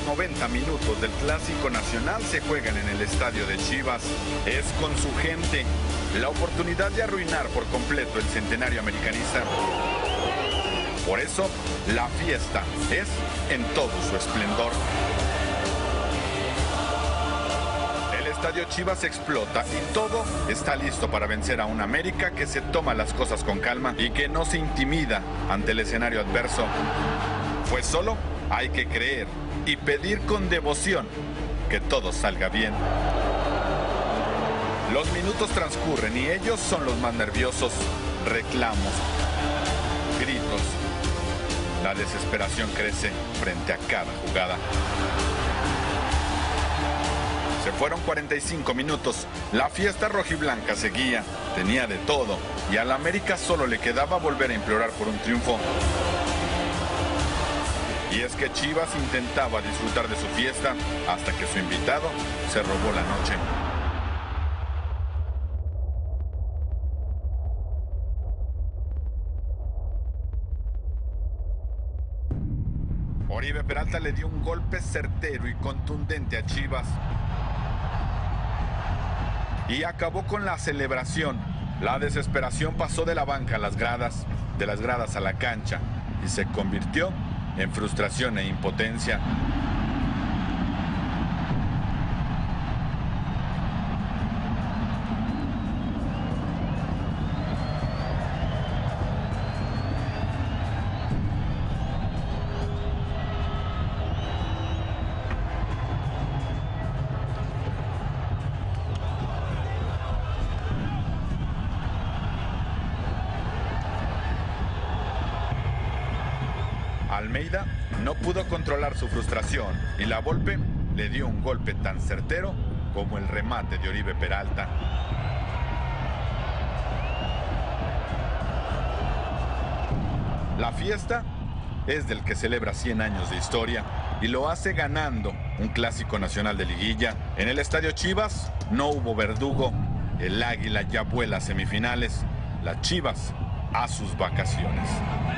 90 minutos del Clásico Nacional se juegan en el estadio de Chivas. Es con su gente la oportunidad de arruinar por completo el centenario americanista. Por eso, la fiesta es en todo su esplendor. El estadio Chivas explota y todo está listo para vencer a un América que se toma las cosas con calma y que no se intimida ante el escenario adverso. Pues solo hay que creer y pedir con devoción que todo salga bien. Los minutos transcurren y ellos son los más nerviosos. Reclamos, gritos. La desesperación crece frente a cada jugada. Se fueron 45 minutos. La fiesta rojiblanca seguía. Tenía de todo. Y al América solo le quedaba volver a implorar por un triunfo. Y es que Chivas intentaba disfrutar de su fiesta hasta que su invitado se robó la noche. Oribe Peralta le dio un golpe certero y contundente a Chivas. Y acabó con la celebración. La desesperación pasó de la banca a las gradas, de las gradas a la cancha, y se convirtió en frustración e impotencia. Almeida no pudo controlar su frustración y la Volpe le dio un golpe tan certero como el remate de Oribe Peralta. La fiesta es del que celebra 100 años de historia y lo hace ganando un Clásico Nacional de liguilla. En el estadio Chivas no hubo verdugo, el Águila ya vuela a semifinales, las Chivas a sus vacaciones.